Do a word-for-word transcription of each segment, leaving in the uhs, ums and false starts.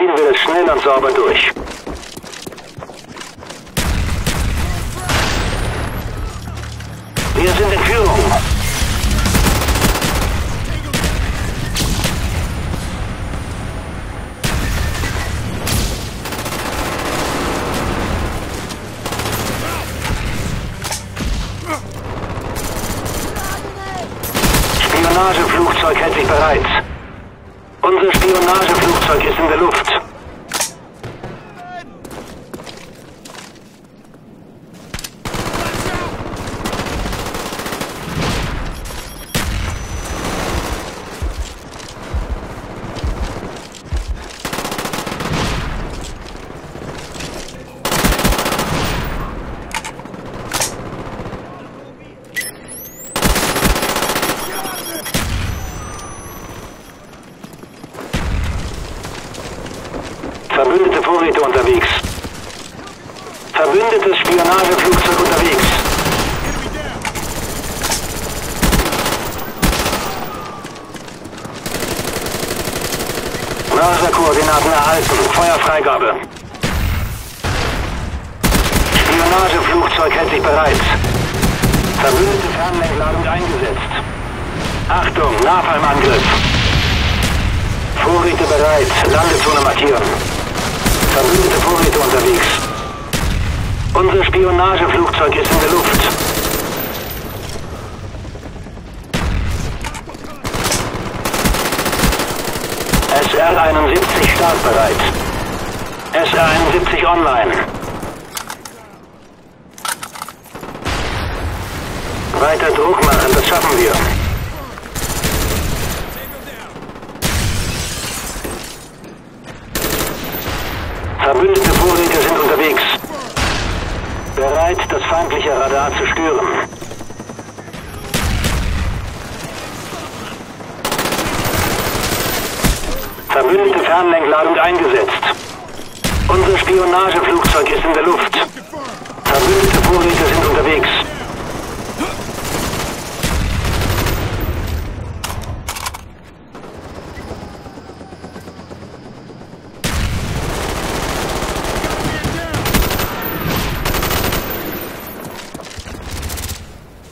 ziehen wir es schnell und sauber durch. Wir sind in Führung. Spionageflugzeug hält sich bereit. Unser Spionageflugzeug ist in der Luft. Verbündete Vorräte unterwegs. Verbündetes Spionageflugzeug unterwegs. Mörserkoordinaten erhalten. Feuerfreigabe. Spionageflugzeug hält sich bereit. Verbündete Fernlenkladung eingesetzt. Achtung, Napalmangriff. Vorräte bereit. Landezone markieren. Verbündete Vorräte unterwegs. Unser Spionageflugzeug ist in der Luft. S R einundsiebzig startbereit. S R einundsiebzig online. Weiter Druck machen, das schaffen wir. Verbündete Vorräte sind unterwegs. Bereit, das feindliche Radar zu stören. Verbündete Fernlenkladung eingesetzt. Unser Spionageflugzeug ist in der Luft. Verbündete Vorräte sind unterwegs.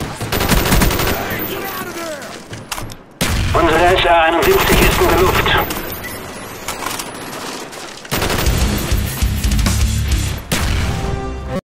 Unsere S R einundsiebzig ist in der Luft.